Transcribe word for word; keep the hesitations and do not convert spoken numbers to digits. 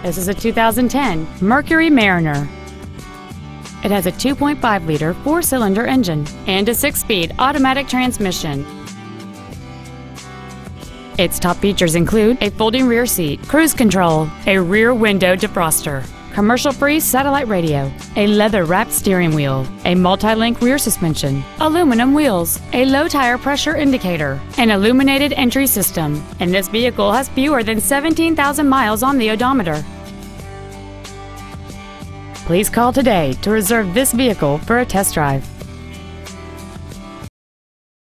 This is a two thousand ten Mercury Mariner. It has a two point five liter four-cylinder engine and a six-speed automatic transmission. Its top features include a folding rear seat, cruise control, a rear window defroster, commercial-free satellite radio, a leather-wrapped steering wheel, a multi-link rear suspension, aluminum wheels, a low-tire pressure indicator, an illuminated entry system, and this vehicle has fewer than seventeen thousand miles on the odometer. Please call today to reserve this vehicle for a test drive.